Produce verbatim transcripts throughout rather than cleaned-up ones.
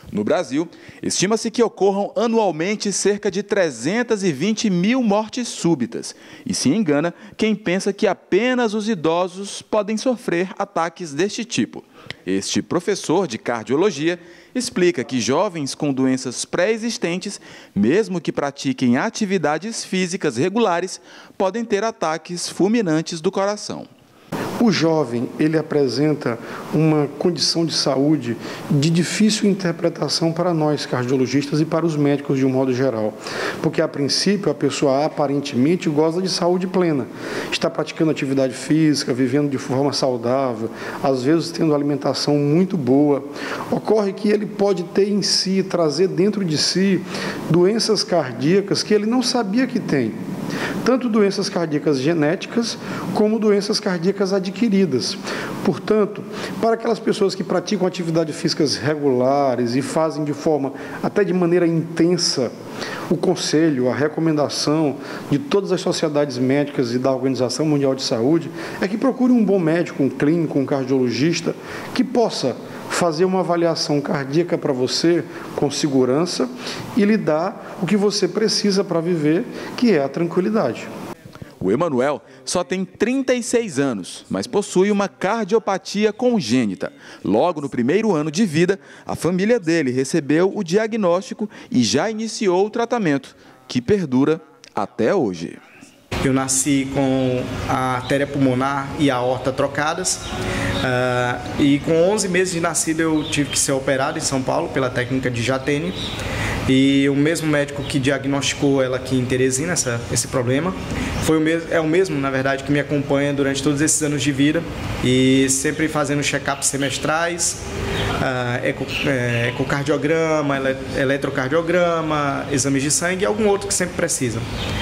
No Brasil, estima-se que ocorram anualmente cerca de trezentas e vinte mil mortes súbitas. E se engana quem pensa que apenas os idosos podem sofrer ataques deste tipo. Este professor de cardiologia explica que jovens com doenças pré-existentes, mesmo que pratiquem atividades físicas regulares, podem ter ataques fulminantes do coração. O jovem, ele apresenta uma condição de saúde de difícil interpretação para nós, cardiologistas, e para os médicos de um modo geral. Porque, a princípio, a pessoa aparentemente goza de saúde plena. Está praticando atividade física, vivendo de forma saudável, às vezes tendo alimentação muito boa. Ocorre que ele pode ter em si, trazer dentro de si, doenças cardíacas que ele não sabia que tem. Tanto doenças cardíacas genéticas, como doenças cardíacas adquiridas. Portanto, para aquelas pessoas que praticam atividades físicas regulares e fazem de forma, até de maneira intensa, o conselho, a recomendação de todas as sociedades médicas e da Organização Mundial de Saúde é que procure um bom médico, um clínico, um cardiologista, que possa fazer uma avaliação cardíaca para você com segurança e lhe dar o que você precisa para viver, que é a tranquilidade. O Emanuel só tem trinta e seis anos, mas possui uma cardiopatia congênita. Logo no primeiro ano de vida, a família dele recebeu o diagnóstico e já iniciou o tratamento, que perdura até hoje. Eu nasci com a artéria pulmonar e a aorta trocadas uh, e com onze meses de nascido eu tive que ser operado em São Paulo pela técnica de Jatene. E o mesmo médico que diagnosticou ela aqui em Teresina, essa, esse problema, foi o mesmo, é o mesmo, na verdade, que me acompanha durante todos esses anos de vida e sempre fazendo check-ups semestrais, uh, eco, é, ecocardiograma, ele, eletrocardiograma, exames de sangue e algum outro que sempre precisa.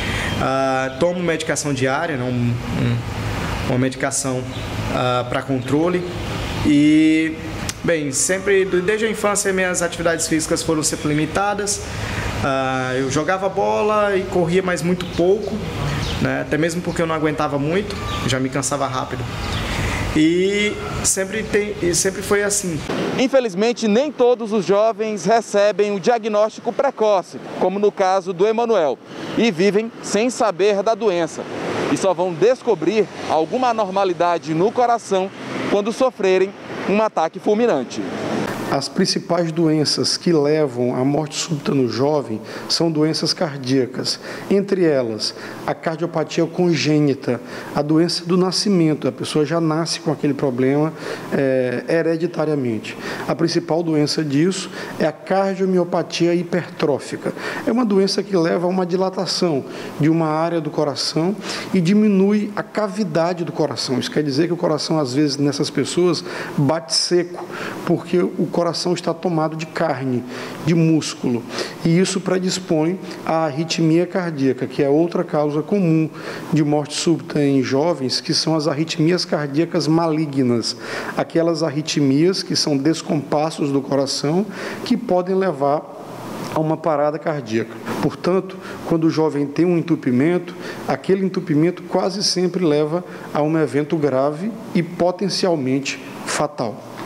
Uh, tomo medicação diária, um, um, uma medicação uh, para controle e... Bem, sempre, desde a infância, minhas atividades físicas foram sempre limitadas. Uh, eu jogava bola e corria, mas muito pouco, né? Até mesmo porque eu não aguentava muito, já me cansava rápido. E sempre, tem, e sempre foi assim. Infelizmente, nem todos os jovens recebem o diagnóstico precoce, como no caso do Emanuel, e vivem sem saber da doença. E só vão descobrir alguma anormalidade no coração quando sofrerem um ataque fulminante. As principais doenças que levam à morte súbita no jovem são doenças cardíacas. Entre elas, a cardiopatia congênita, a doença do nascimento. A pessoa já nasce com aquele problema é, hereditariamente. A principal doença disso é a cardiomiopatia hipertrófica. É uma doença que leva a uma dilatação de uma área do coração e diminui a cavidade do coração. Isso quer dizer que o coração, às vezes, nessas pessoas, bate seco, porque o coração está tomado de carne, de músculo, e isso predispõe à arritmia cardíaca, que é outra causa comum de morte súbita em jovens, que são as arritmias cardíacas malignas, aquelas arritmias que são descompassos do coração, que podem levar a uma parada cardíaca. Portanto, quando o jovem tem um entupimento, aquele entupimento quase sempre leva a um evento grave e potencialmente fatal.